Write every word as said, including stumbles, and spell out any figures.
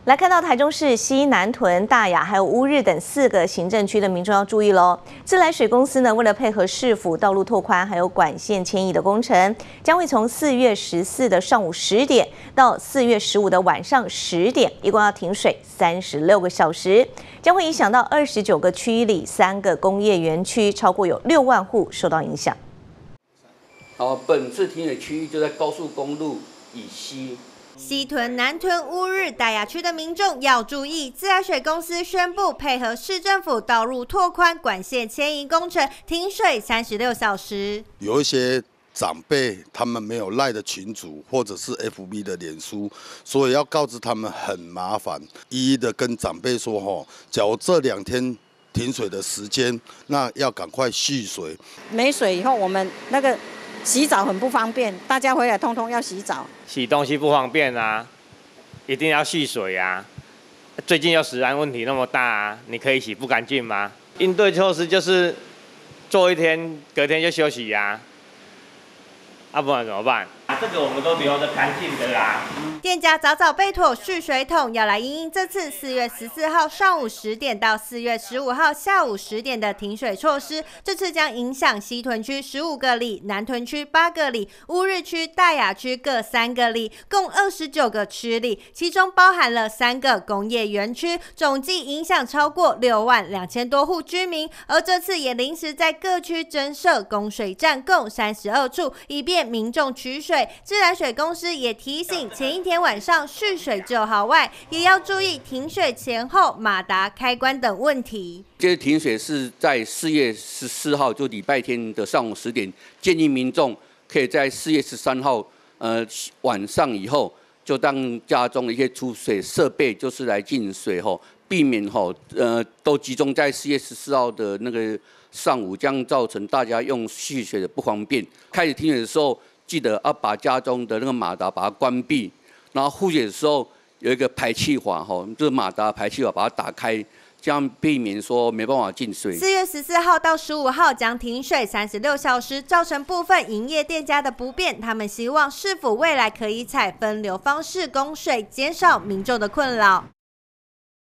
来看到台中市西南屯、大雅还有乌日等四个行政区的民众要注意喽。自来水公司呢，为了配合市府道路拓宽还有管线迁移的工程，将会从四月十四的上午十点到四月十五的晚上十点，一共要停水三十六个小时，将会影响到二十九个区里三个工业园区，超过有六万户受到影响。 好，本次停水区域就在高速公路以西。 西屯、南屯、乌日、大雅区的民众要注意，自来水公司宣布配合市政府道路拓宽、管线迁移工程，停水三十六小时。 有一些长辈他们没有赖的群组，或者是 F B 的脸书，所以要告知他们很麻烦，一一的跟长辈说吼，假如这两天停水的时间，那要赶快蓄水。 没水以后，我们那个。 洗澡很不方便，大家回来通通要洗澡。 洗东西不方便啊，一定要蓄水啊。最近又食安问题那么大啊，你可以洗不干净吗？应对措施就是做一天，隔天就休息呀、啊，啊不然怎么办？啊，这个我们都留着干净的啦。 店家早早备妥蓄水桶，要来因应这次四月十四号上午十点到四月十五号下午十点的停水措施。这次将影响西屯区十五个里、南屯区八个里、乌日区、大雅区各三个里，共二十九个区里，其中包含了三个工业园区，总计影响超过六万两千多户居民。而这次也临时在各区增设供水站，共三十二处，以便民众取水。自来水公司也提醒，前一天 晚上蓄水就好外，也要注意停水前后马达开关等问题。 这个停水是在四月十四号，就礼拜天的上午十点，建议民众可以在四月十三号呃晚上以后，就当家中的一些储水设备就是来进水后，避免吼呃都集中在四月十四号的那个上午，将造成大家用蓄水的不方便。开始停水的时候，记得要把家中的那个马达把它关闭。 然后复水的时候有一个排气阀，哈，就是马达排气阀把它打开，这样避免说没办法进水。 四月十四号到十五号将停水三十六小时，造成部分营业店家的不便。他们希望市府未来可以采分流方式供水，减少民众的困扰。